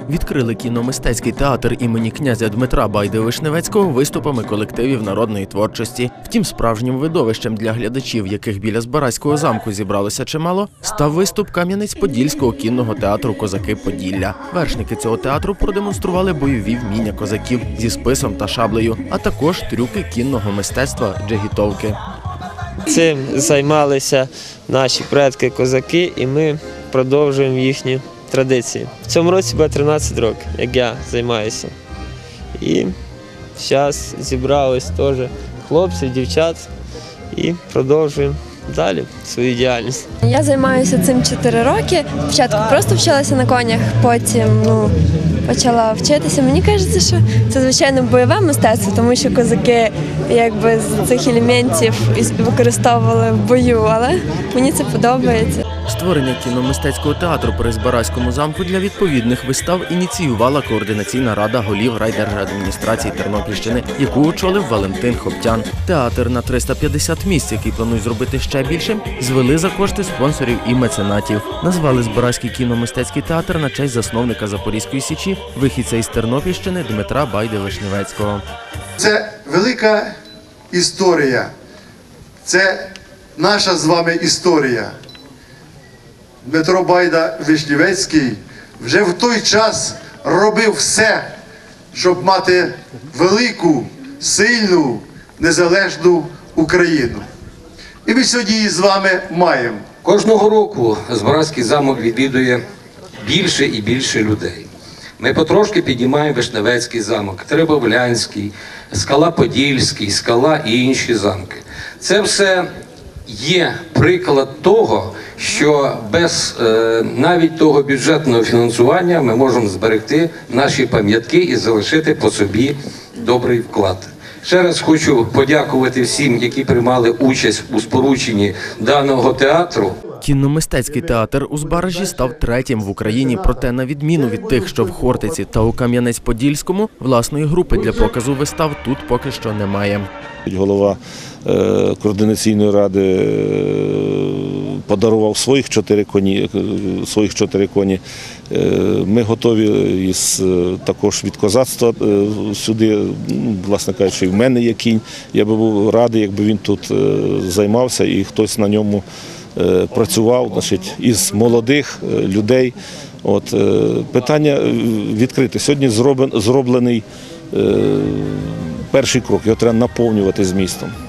Відкрили кіномистецький театр імені князя Дмитра Байди-Вишневецького виступами колективів народної творчості. Втім, справжнім видовищем для глядачів, яких біля Збаразького замку зібралося чимало, став виступ Кам'янець-Подільського кінного театру «Козаки Поділля». Вершники цього театру продемонстрували бойові вміння козаків зі списом та шаблею, а також трюки кінного мистецтва джигітовки. Цим займалися наші предки-козаки, і ми продовжуємо їхні традиції. В цьому році буде 13 років, як я займаюся. І зараз зібрались теж хлопці, дівчат і продовжуємо далі свою діяльність. Я займаюся цим 4 роки. Спочатку просто вчилася на конях, потім почала вчитися. Мені кажеться, що це, звичайно, бойове мистецтво, тому що козаки якби з цих елементів використовували в бою, але мені це подобається. Створення кіномистецького театру при Збаразькому замку для відповідних вистав ініціювала координаційна рада голів райдержадміністрації Тернопільщини, яку очолив Валентин Хоптян. Театр на 350 місць, який планують зробити ще більшим, звели за кошти спонсорів і меценатів. Назвали Збаразький кіномистецький театр на честь засновника Запорізької Січі, вихідця із Тернопільщини Дмитра Байди-Вишневецького. Це велика історія, це наша з вами історія. Дмитро Байда-Вишневецький вже в той час робив все, щоб мати велику, сильну, незалежну Україну. І ми сьогодні її з вами маємо. Кожного року Збаразький замок відвідує більше і більше людей. Ми потрошки піднімаємо Вишневецький замок, Теребовлянський, Скала Подільський, Скала і інші замки. Це все є приклад того, що без навіть того бюджетного фінансування ми можемо зберегти наші пам'ятки і залишити по собі добрий вклад. Ще раз хочу подякувати всім, які приймали участь у спорудженні даного театру. Кіномистецький театр у Збаражі став 3-м в Україні, проте на відміну від тих, що в Хортиці та у Кам'янець-Подільському, власної групи для показу вистав тут поки що немає. Голова координаційної ради подарував своїх 4 коні. Ми готові також від козацтва сюди, власне кажучи, в мене є кінь. Я би був радий, якби він тут займався і хтось на ньому працював, значить, із молодих людей. Питання відкрите. Сьогодні зроблений перший крок, його треба наповнювати змістом.